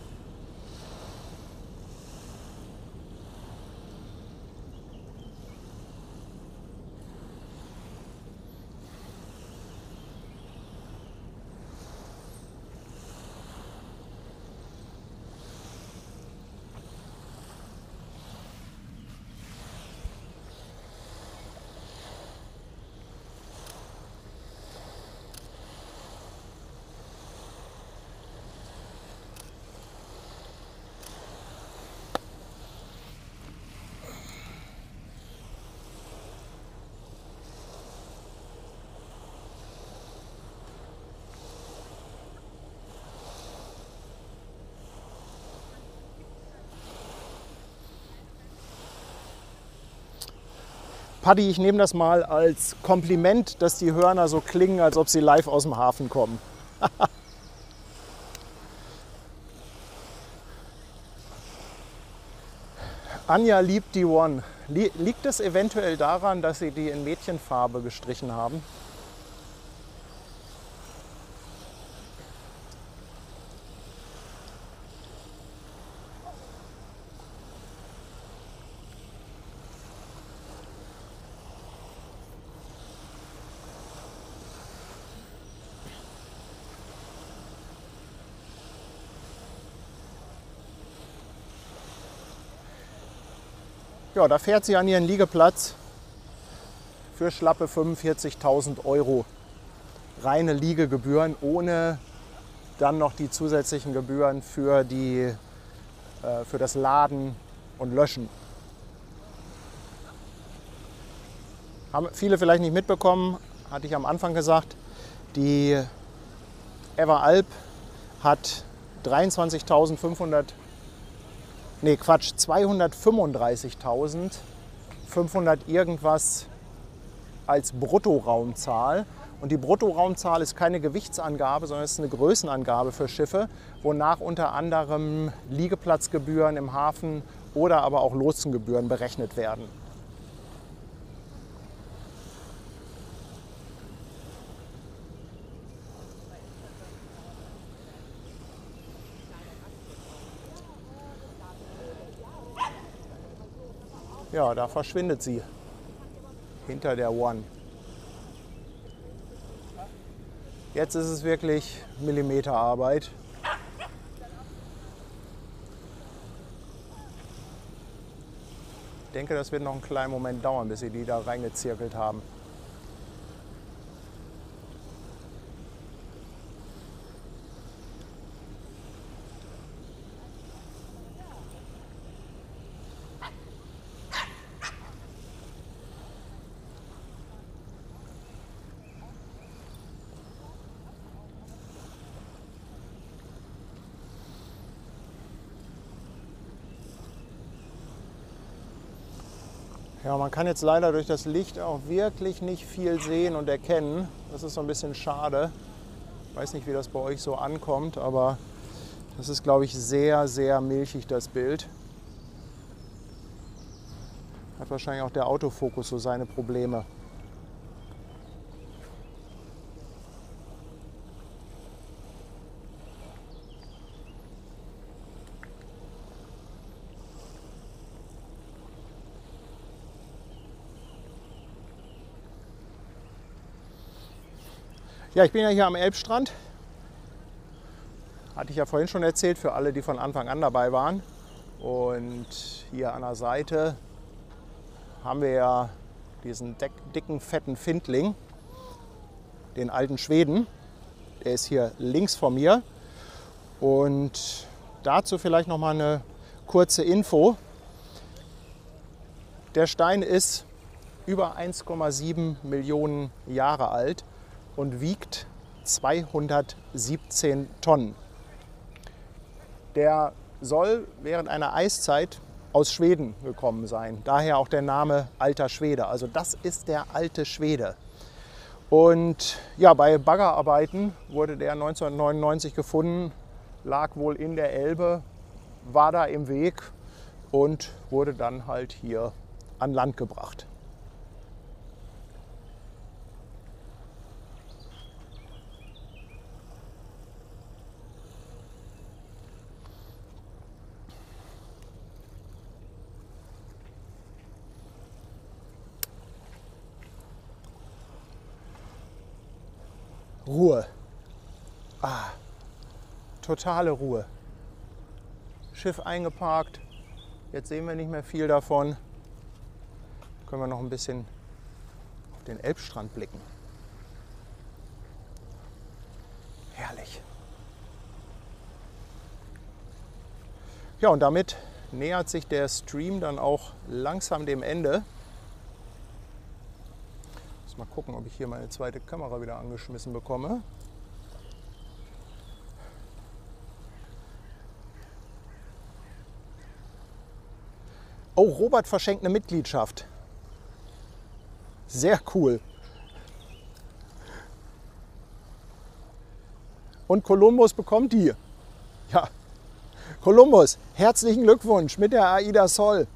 A: Paddy, ich nehme das mal als Kompliment, dass die Hörner so klingen, als ob sie live aus dem Hafen kommen. Anja liebt die One. Liegt es eventuell daran, dass Sie die in Mädchenfarbe gestrichen haben? Ja, da fährt sie an ihren Liegeplatz für schlappe fünfundvierzigtausend Euro. Reine Liegegebühren, ohne dann noch die zusätzlichen Gebühren für, die, äh, für das Laden und Löschen. Haben viele vielleicht nicht mitbekommen, hatte ich am Anfang gesagt. Die Ever Alp hat dreiundzwanzigtausendfünfhundert Nee, Quatsch, zweihundertfünfunddreißigtausendfünfhundert irgendwas als Bruttoraumzahl. Und die Bruttoraumzahl ist keine Gewichtsangabe, sondern es ist eine Größenangabe für Schiffe, wonach unter anderem Liegeplatzgebühren im Hafen oder aber auch Lotsengebühren berechnet werden. Ja, da verschwindet sie hinter der One. Jetzt ist es wirklich Millimeterarbeit. Ich denke, das wird noch einen kleinen Moment dauern, bis sie die da reingezirkelt haben. Ja, man kann jetzt leider durch das Licht auch wirklich nicht viel sehen und erkennen. Das ist so ein bisschen schade. Ich weiß nicht, wie das bei euch so ankommt, aber das ist, glaube ich, sehr, sehr milchig, das Bild. Hat wahrscheinlich auch der Autofokus so seine Probleme. Ja, ich bin ja hier am Elbstrand. Hatte ich ja vorhin schon erzählt, für alle, die von Anfang an dabei waren. Und hier an der Seite haben wir ja diesen dicken, fetten Findling, den alten Schweden. Der ist hier links von mir. Und dazu vielleicht noch mal eine kurze Info. Der Stein ist über eins Komma sieben Millionen Jahre alt und wiegt zweihundertsiebzehn Tonnen. Der soll während einer Eiszeit aus Schweden gekommen sein. Daher auch der Name Alter Schwede. Also das ist der alte Schwede. Und ja, bei Baggerarbeiten wurde der neunzehnhundertneunundneunzig gefunden, lag wohl in der Elbe, war da im Weg und wurde dann halt hier an Land gebracht. Ruhe. Ah, totale Ruhe. Schiff eingeparkt. Jetzt sehen wir nicht mehr viel davon. Können wir noch ein bisschen auf den Elbstrand blicken. Herrlich. Ja, und damit nähert sich der Stream dann auch langsam dem Ende. Mal gucken, ob ich hier meine zweite Kamera wieder angeschmissen bekomme. Oh, Robert verschenkt eine Mitgliedschaft. Sehr cool. Und Kolumbus bekommt die. Ja, Kolumbus, herzlichen Glückwunsch mit der AIDA Sol.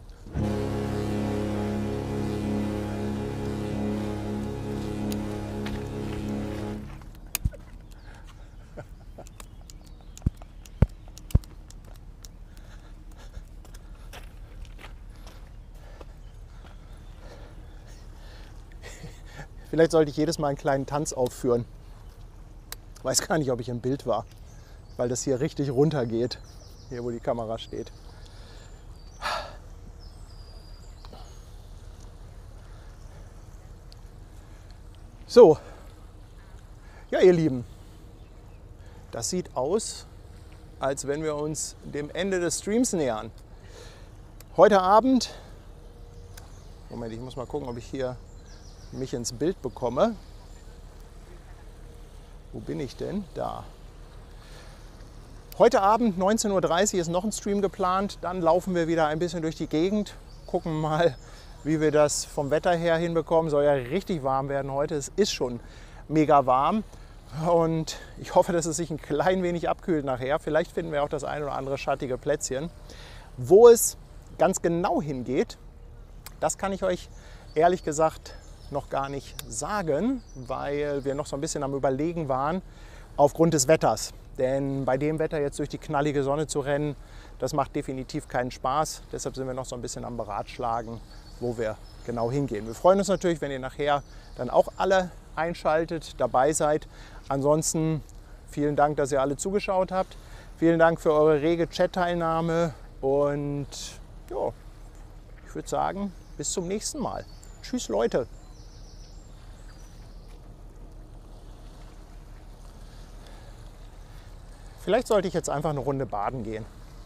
A: Vielleicht sollte ich jedes Mal einen kleinen Tanz aufführen. Ich weiß gar nicht, ob ich im Bild war, weil das hier richtig runter geht, hier wo die Kamera steht. So, ja ihr Lieben, das sieht aus, als wenn wir uns dem Ende des Streams nähern. Heute Abend, Moment, ich muss mal gucken, ob ich hier mich ins Bild bekomme. Wo bin ich denn? Da. Heute Abend neunzehn Uhr dreißig ist noch ein Stream geplant. Dann laufen wir wieder ein bisschen durch die Gegend, gucken mal, wie wir das vom Wetter her hinbekommen. Soll ja richtig warm werden heute. Es ist schon mega warm und ich hoffe, dass es sich ein klein wenig abkühlt nachher. Vielleicht finden wir auch das ein oder andere schattige Plätzchen. Wo es ganz genau hingeht, das kann ich euch ehrlich gesagt noch gar nicht sagen, weil wir noch so ein bisschen am Überlegen waren aufgrund des Wetters. Denn bei dem Wetter jetzt durch die knallige Sonne zu rennen, das macht definitiv keinen Spaß. Deshalb sind wir noch so ein bisschen am Beratschlagen, wo wir genau hingehen. Wir freuen uns natürlich, wenn ihr nachher dann auch alle einschaltet, dabei seid. Ansonsten vielen Dank, dass ihr alle zugeschaut habt. Vielen Dank für eure rege Chat-Teilnahme und ja, ich würde sagen, bis zum nächsten Mal. Tschüss Leute. Vielleicht sollte ich jetzt einfach eine Runde baden gehen.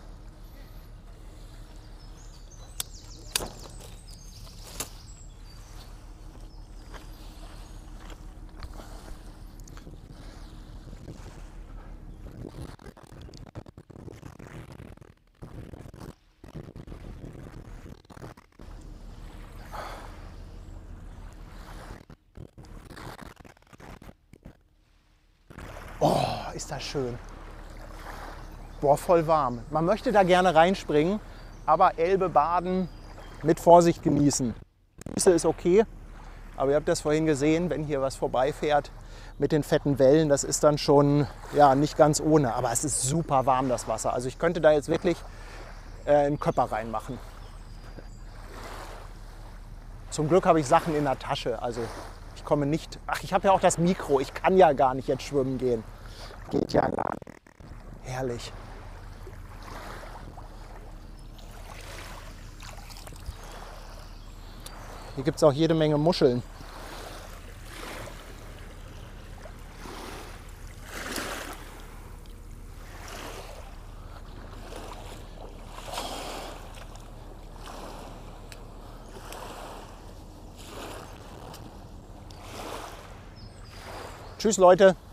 A: Oh, ist das schön. Boah, voll warm. Man möchte da gerne reinspringen, aber Elbe baden mit Vorsicht genießen. Die Füße ist okay, aber ihr habt das vorhin gesehen, wenn hier was vorbeifährt mit den fetten Wellen, das ist dann schon ja, nicht ganz ohne. Aber es ist super warm, das Wasser. Also ich könnte da jetzt wirklich äh, einen Köpper reinmachen. Zum Glück habe ich Sachen in der Tasche, also Ich komme nicht. Ach, ich habe ja auch das Mikro. Ich kann ja gar nicht jetzt schwimmen gehen. Geht ja gar nicht. Herrlich. Hier gibt es auch jede Menge Muscheln. Tschüss Leute.